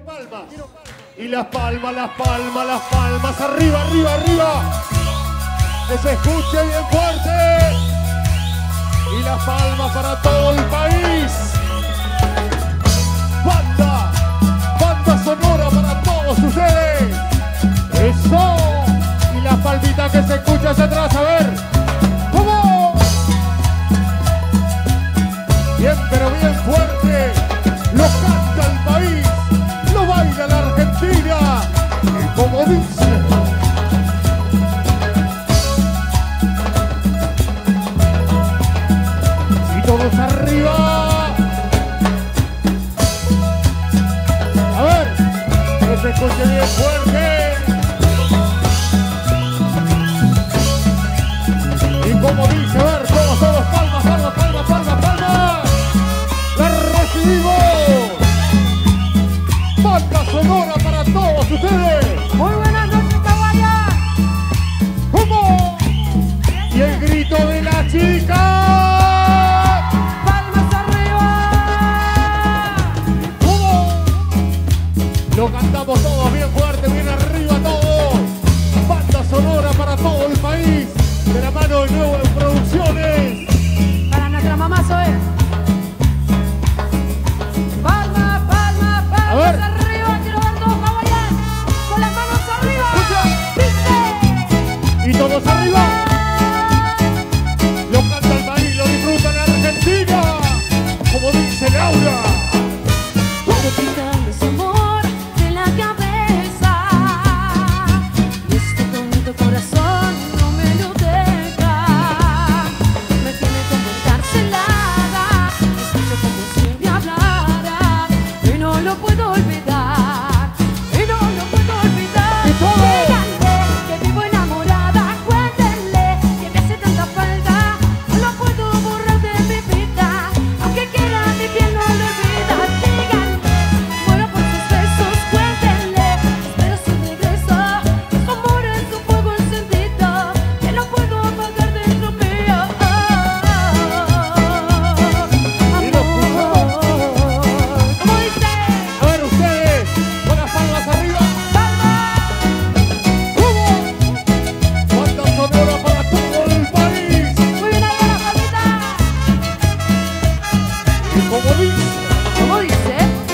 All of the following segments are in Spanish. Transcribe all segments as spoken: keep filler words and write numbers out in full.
palmas. Y las palmas, las palmas, las palmas. Arriba, arriba, arriba. Que se escuche bien fuerte. Y las palmas para todo el país. Banda, banda sonora para todos ustedes. Eso. Y las palmitas que se escuchan hacia atrás. A ver. ¿Cómo? Bien, pero bien fuerte. Lo canta el país. Lo baila la Argentina. Y como dice. Y todos arriba. A ver. Que se escuche bien fuerte. Y como dice, a ver, todos, todos, palmas, palmas, palmas, palmas, palmas. La recibimos. Banda sonora para todos ustedes. Muy buenas noches, Caguaya. ¿Cómo? Y el grito de la chica. Palmas arriba. ¿Cómo? Lo cantamos todos bien fuerte, bien arriba todos. Banda sonora para todo el país. De la mano de Nuevo Producciones. Para nuestra mamá Zoe. Palmas, palmas, A ver. palmas arriba. Quiero ver todos Caguayán. Con las manos arriba. Escucha. Dice. Y todos arriba. Lo canta el país, lo disfruta la Argentina. Como dice Laura. Quiero quitarle su amor de la cabeza. Y este tonto corazón no me lo deja. Me tiene como encarcelada. Escucho como si me hablara. Y no lo puedo olvidar. Y no lo puedo olvidar. Y todo. Díganle que vivo enamorada. Cuéntenle que me hace tanta falta. No lo puedo borrar de mi vida. Aunque quiera mi piel no lo olvida. Díganle, muero por sus besos. Cuéntenle, espero su regreso. Su amor es un fuego encendido que no puedo apagar dentro mío. Y lo escuchamos. Amor, ¿cómo dice? A ver ustedes, con las palmas arriba. ¿Cómo? Banda sonora para todo el país. Muy bien, ahí va la palmita. Y como dice. ¿Cómo dice?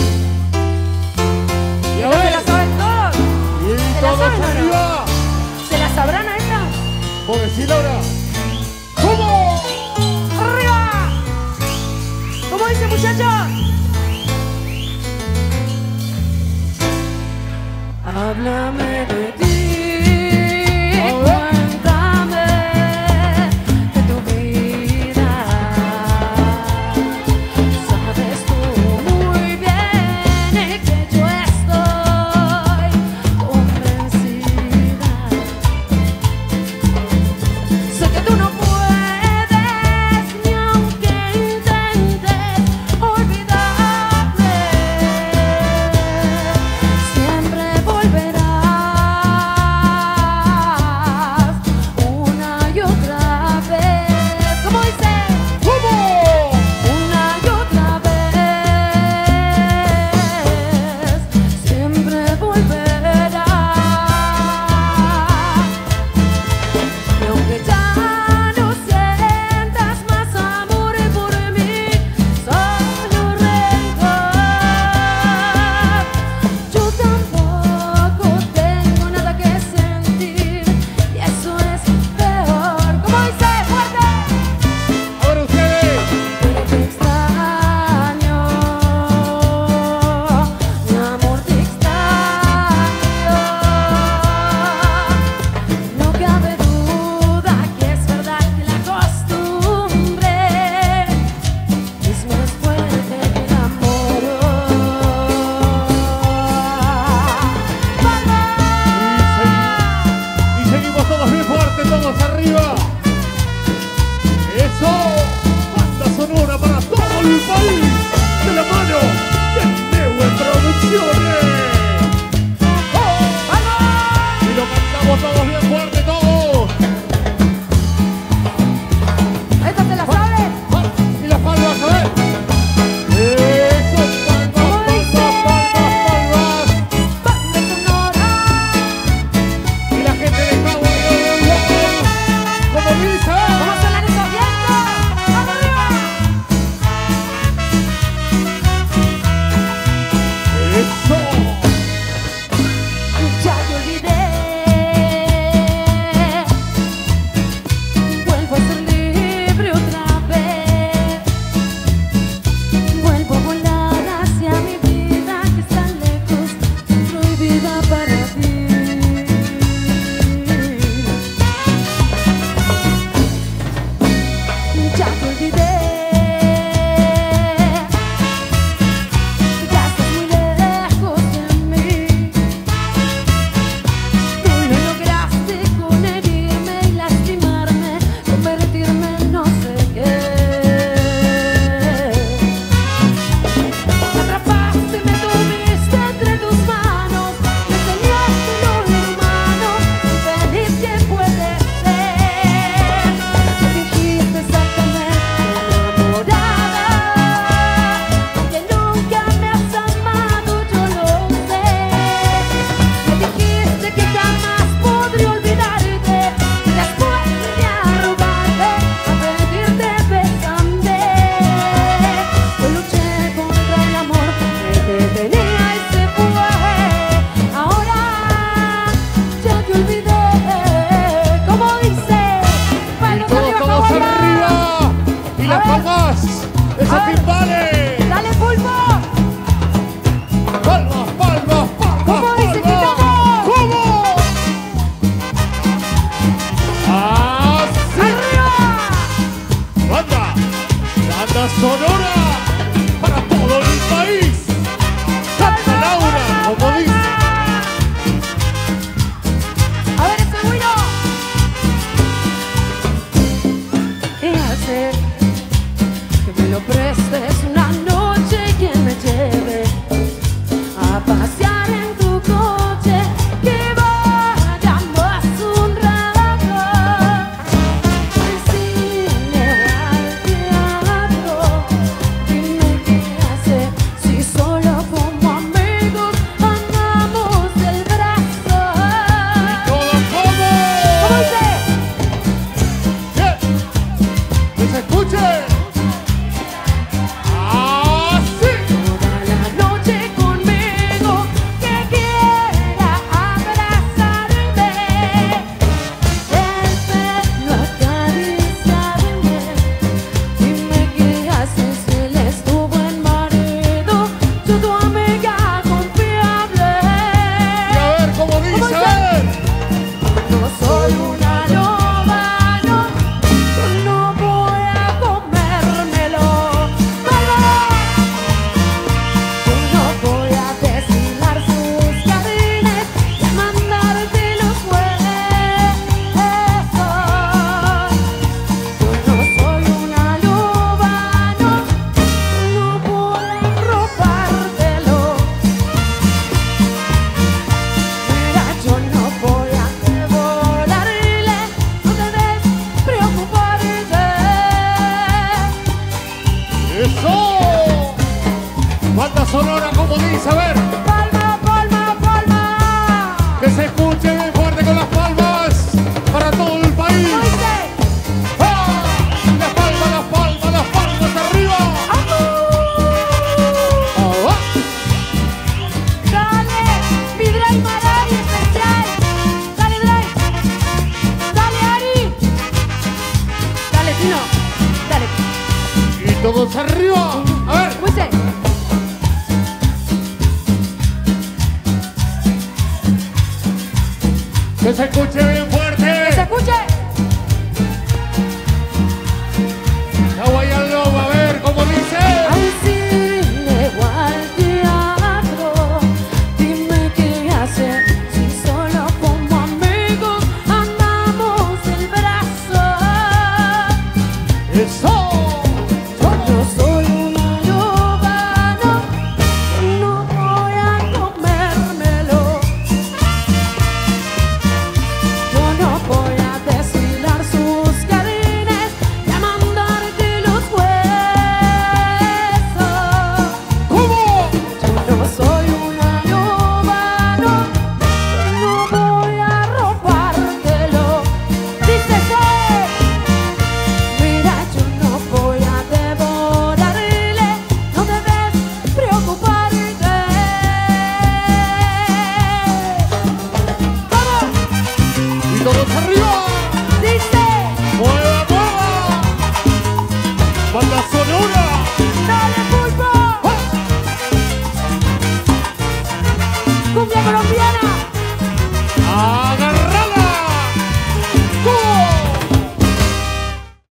Y a ¿No se ver. la saben todos? Y ¿Se la todos saben o no? arriba. ¿Se la sabrán a esta? Por decir ahora. ¿Cómo? ¡Arriba! ¿Cómo dice, muchachos? Háblame de ti, A ver. cuéntame de tu vida. Sabes tú muy bien que yo estoy convencida. Sé que tú no puedes, ni aunque intentes olvidarme. Siempre volverás una y otra vez. ¿Cómo dice? ¿Cómo? Una y otra vez. Siempre volverás. Y aunque ya no sientas más amor por mí, solo rencor, yo tampoco tengo nada que sentir y eso es peor. ¿Cómo dice? ¡Fuerte! A ver ustedes. Pero te extraño, mi amor, te extraño. No cabe duda que es verdad que la costumbre es más fuerte que el amor. ¡Palmas! Y seguimos todos bien fuerte, todos arriba. Eso. Banda sonora para todo el país. De la mano de Neue Producciones. ¡Oh! ¡Vamos! Y lo cantamos todos bien fuerte, todos. ¿Esta se la sabe? Y las palmas, a ver. Eso, palmas, palmas, palmas, palmas. Sonora para todo el país. Santa Laura, como dice. A ver ese güiro. ¿Qué hacer? Que me lo prestes una noche y que me lleve a pasear en tu coche, que vayamos un rato al cine o al teatro. Dime qué hacer si solo como amigos andamos del brazo. Todo como. ¿Cómo dice? Bien. Que se escuche. Así. Toda la noche conmigo, que quiera abrazarme, el pelo acariciarme. Dime qué haces, él es tu buen marido, yo tu amiga confiable. Y a ver cómo dice. A ver. No soy una loba, no, yo no voy a comérmelo. Yo no voy a desfilar sus jardines y a mandarte los huesos. Yo no soy una loba, no, yo no voy a robártelo. Mira, yo no voy a devorarle, no debes preocuparte. Eso. Banda sonora, como dice. A ver. Palma, palma, palma. Que se escuche bien fuerte con las palmas para todo el país. ¿Cómo dice? ¡Ah! Las palmas, las palmas, las palmas arriba. ¡Ajú! Ah, Dale, mi Drive Maray especial. Dale, Drive. Dale, Ari. Dale, Tino. Dale. y todos arriba. A ver. ¿Cómo dice? Que se escuche bien